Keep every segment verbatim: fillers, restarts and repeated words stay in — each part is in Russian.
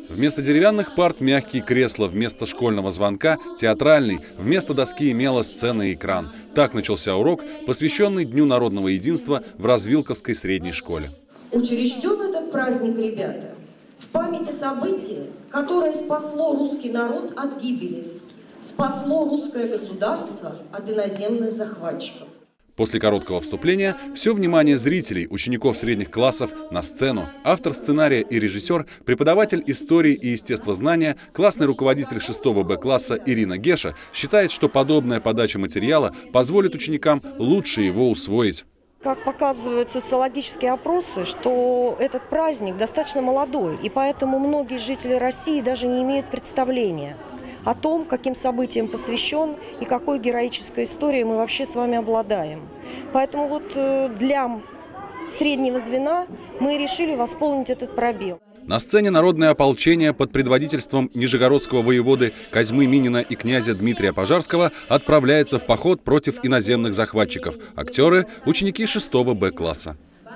Вместо деревянных парт мягкие кресла, вместо школьного звонка театральный, вместо доски имела сцена и экран. Так начался урок, посвященный Дню народного единства в Развилковской средней школе. Учрежден этот праздник, ребята, в память о событии, которое спасло русский народ от гибели, спасло русское государство от иноземных захватчиков. После короткого вступления все внимание зрителей, учеников средних классов на сцену. Автор сценария и режиссер, преподаватель истории и естествознания, классный руководитель шестого Б класса Ирина Геша считает, что подобная подача материала позволит ученикам лучше его усвоить. Как показывают социологические опросы, что этот праздник достаточно молодой, и поэтому многие жители России даже не имеют представления о том, каким событиям посвящен и какой героической историей мы вообще с вами обладаем. Поэтому вот для среднего звена мы решили восполнить этот пробел. На сцене народное ополчение под предводительством нижегородского воеводы Козьмы Минина и князя Дмитрия Пожарского отправляется в поход против иноземных захватчиков. Актеры – ученики шестого Б класса.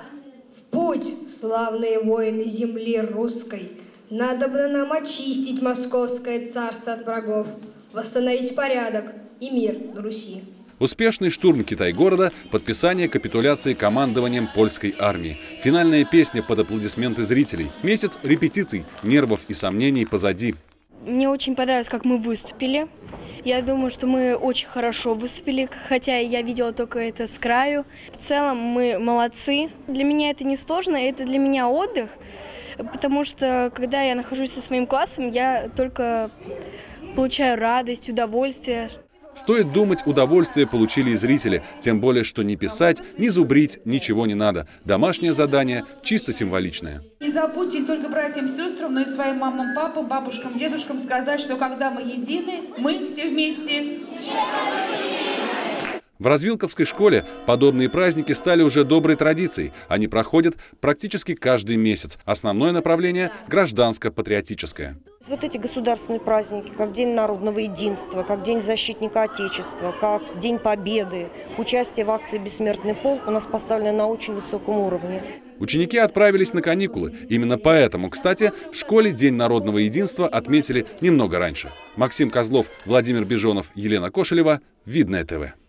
В путь, славные воины земли русской! Надо бы нам очистить московское царство от врагов, восстановить порядок и мир на Руси. Успешный штурм Китай-города, подписание капитуляции командованием польской армии. Финальная песня под аплодисменты зрителей. Месяц репетиций, нервов и сомнений позади. Мне очень понравилось, как мы выступили. Я думаю, что мы очень хорошо выступили, хотя я видела только это с краю. В целом мы молодцы. Для меня это не сложно, это для меня отдых. Потому что, когда я нахожусь со своим классом, я только получаю радость, удовольствие. Стоит думать, удовольствие получили и зрители. Тем более, что ни писать, ни зубрить ничего не надо. Домашнее задание чисто символичное. Не забудьте не только братьям, сестрам, но и своим мамам, папам, бабушкам, дедушкам сказать, что когда мы едины, мы все вместе. В Развилковской школе подобные праздники стали уже доброй традицией. Они проходят практически каждый месяц. Основное направление – гражданско-патриотическое. Вот эти государственные праздники, как День народного единства, как День защитника Отечества, как День Победы, участие в акции «Бессмертный полк» у нас поставлено на очень высоком уровне. Ученики отправились на каникулы. Именно поэтому, кстати, в школе День народного единства отметили немного раньше. Максим Козлов, Владимир Бежонов, Елена Кошелева. Видное ТВ.